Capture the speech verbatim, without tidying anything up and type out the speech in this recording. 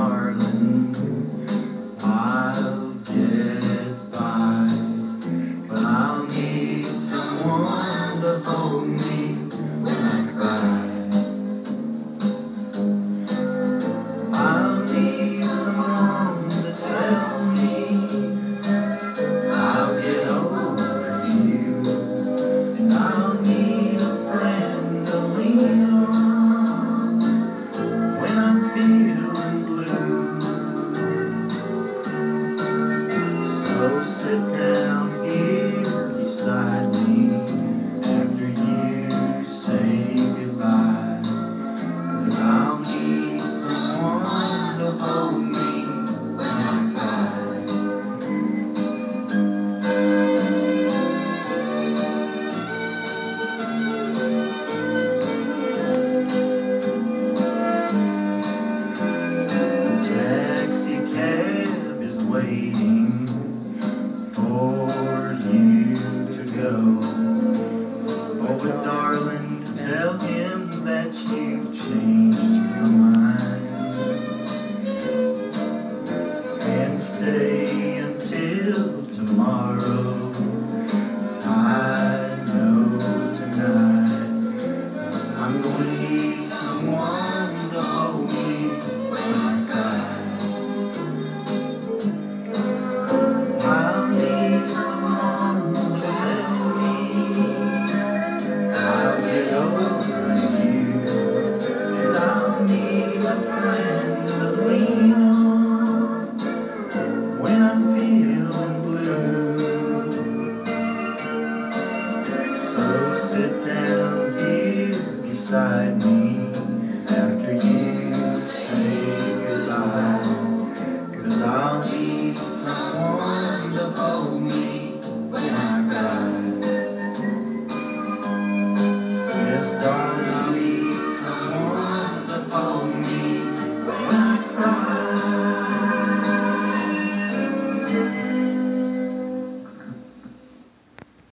darling, I'll get by, but I'll need someone to hold me when I cry. I'll need someone to tell me I'll get over you, and I'll need a friend to lean on when I'm feeling blue. So sit down here beside me after you say goodbye, 'cause I'll need someone to hold me when I cry. The taxi cab is waiting for you to go. Oh, but darling, tell him that you've changed your mind, and stay until tomorrow. I know tonight I'm going to need someone to hold me when I cry. I'll need someone to tell me I'll get over you, and I'll need a friend to lean on when I'm feeling blue. So sit down here beside me